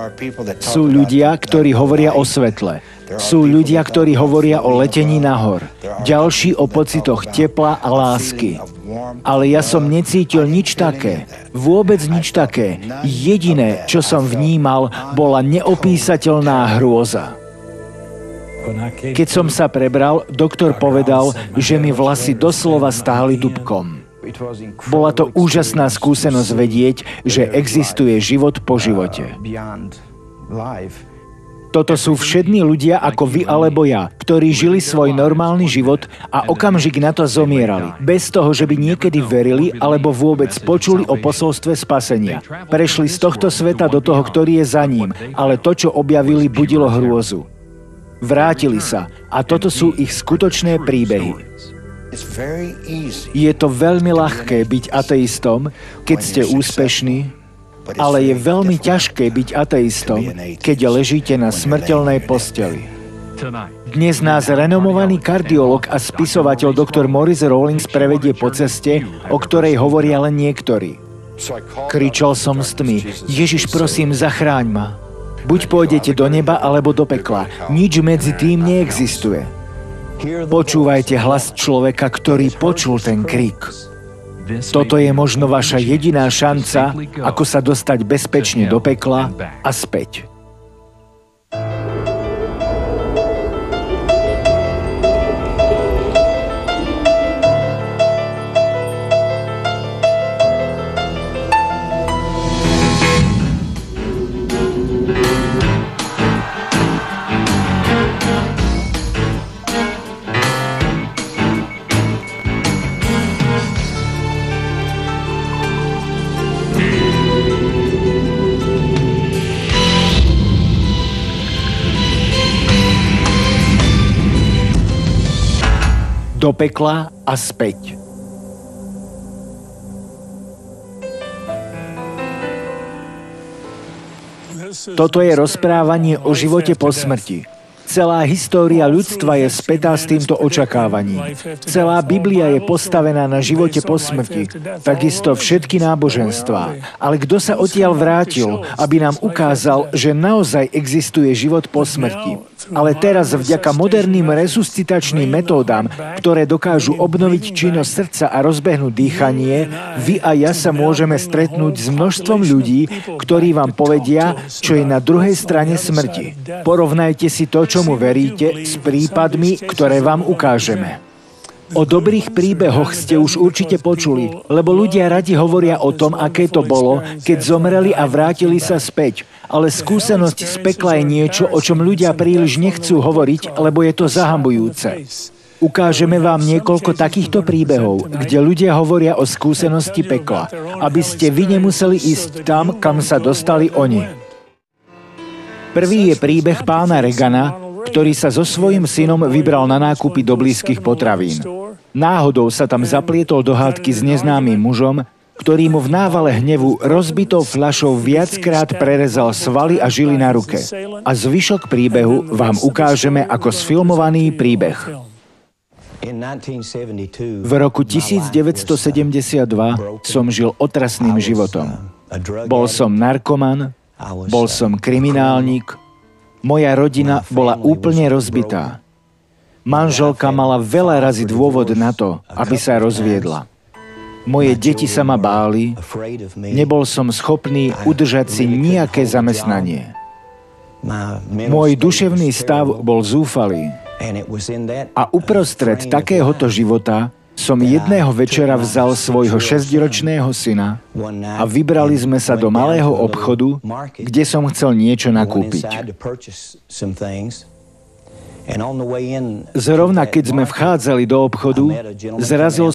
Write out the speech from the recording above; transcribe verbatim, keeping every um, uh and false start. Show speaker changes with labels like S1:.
S1: Sú ľudia, ktorí hovoria o svetle. Sú ľudia, ktorí hovoria o letení nahor. Ďalší o pocitoch tepla a lásky. Ale ja som necítil nič také. Vôbec nič také. Jediné, čo som vnímal, bola neopísateľná hrôza. Keď som sa prebral, doktor povedal, že mi vlasy doslova stáli dúbkom. Bola to úžasná skúsenosť vedieť, že existuje život po živote. Toto sú všetní ľudia ako vy alebo ja, ktorí žili svoj normálny život a okamžik na to zomierali, bez toho, že by niekedy verili alebo vôbec počuli o posolstve spasenia. Prešli z tohto sveta do toho, ktorý je za ním, ale to, čo objavili, budilo hrôzu. Vrátili sa a toto sú ich skutočné príbehy. Je to veľmi ľahké byť ateistom, keď ste úspešní, ale je veľmi ťažké byť ateistom, keď ležíte na smrteľnej posteli. Dnes nás renomovaný kardiolog a spisovateľ doktor Maurice Rawlings prevedie po ceste, o ktorej hovoria len niektorí. Kričal som s tmy: Ježiš, prosím, zachráň ma. Buď pôjdete do neba, alebo do pekla. Nič medzi tým neexistuje. Počúvajte hlas človeka, ktorý počul ten krik. Toto je možno vaša jediná šanca, ako sa dostať bezpečne do pekla a späť. Do pekla a späť. Toto je rozprávanie o živote po smrti. Celá história ľudstva je spätá s týmto očakávaním. Celá Biblia je postavená na živote po smrti, takisto všetky náboženstvá. Ale kto sa odtiaľ vrátil, aby nám ukázal, že naozaj existuje život po smrti? Ale teraz vďaka moderným resuscitačným metódam, ktoré dokážu obnoviť činnosť srdca a rozbehnúť dýchanie, vy a ja sa môžeme stretnúť s množstvom ľudí, ktorí vám povedia, čo je na druhej strane smrti. Porovnajte si to, čomu veríte, s prípadmi, ktoré vám ukážeme. O dobrých príbehoch ste už určite počuli, lebo ľudia radi hovoria o tom, aké to bolo, keď zomreli a vrátili sa späť. Ale skúsenosť z pekla je niečo, o čom ľudia príliš nechcú hovoriť, lebo je to zahambujúce. Ukážeme vám niekoľko takýchto príbehov, kde ľudia hovoria o skúsenosti pekla, aby ste vy nemuseli ísť tam, kam sa dostali oni. Prvý je príbeh pána Reagana, ktorý sa so svojím synom vybral na nákupy do blízkych potravín. Náhodou sa tam zaplietol do hádky s neznámym mužom, ktorý mu v návale hnevu rozbitou fľašou viackrát prerezal svaly a žily na ruke. A zvyšok príbehu vám ukážeme ako sfilmovaný príbeh. V roku devätnásťsedemdesiatdva som žil otrasným životom. Bol som narkoman, bol som kriminálnik, moja rodina bola úplne rozbitá. Manželka mala veľa razy dôvod na to, aby sa rozviedla. Moje deti sa ma báli, nebol som schopný udržať si nejaké zamestnanie. Môj duševný stav bol zúfalý. A uprostred takéhoto života som jedného večera vzal svojho šesťročného syna a vybrali sme sa do malého obchodu, kde som chcel niečo nakúpiť. Zrovna keď sme vchádzali do obchodu, zrazil